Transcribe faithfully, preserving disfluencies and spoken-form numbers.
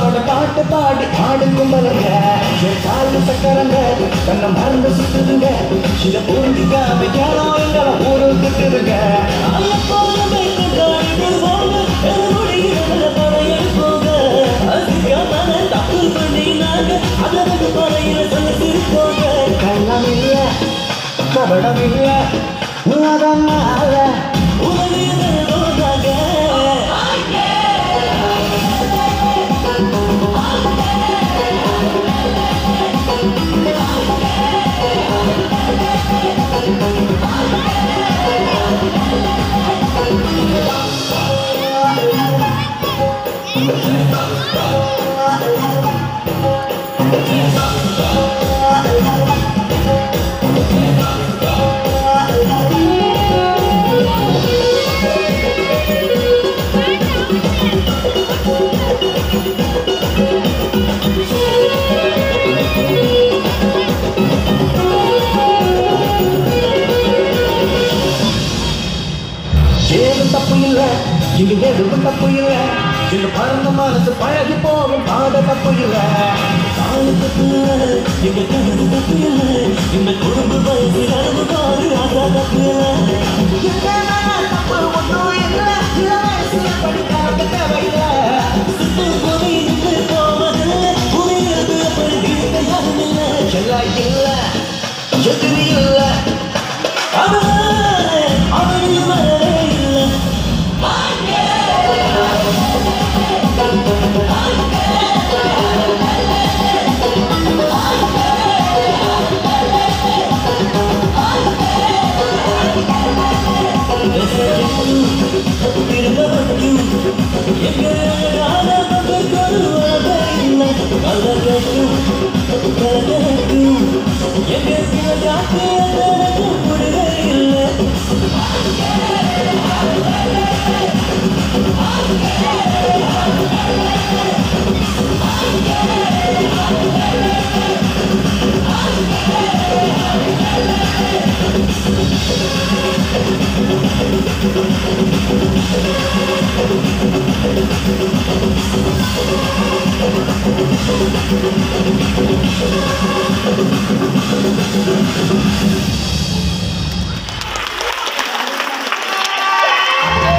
கும்பலோட பாட்டு பாடி ஆடு கும்பலுங்க காலு சக்கரங்க தன்னை மறந்து சுத்துதுங்க இதை புரிஞ்சிக்காம யாரோ எங்களை ஊரு திட்டுதுங்க கள்ளம் இல்ல கபடம் இல்ல அதனால தப்பு இல்ல இங்க எதுவும் தப்பு இல்ல இந்த பறந்த மனசு பழகி போகும் பாட தப்பு இல்ல தப்பு இல்ல எங்க கனவு தப்பு இல்ல இந்த குடும்ப வயசு கனவு பாரு ஆசா தப்பு இல்ல தப்பு ஒன்றும் இல்ல சில வயசுல படிக்காத தேவையில்லை சுத்து போய் நின்று போவதில்லை உயிரிழந்து அப்படி இருக்க யாரும் இல்லை எல்லாம் இல்ல எதுவும் இல்ல அவனில் வரவே இல்லை Thank you.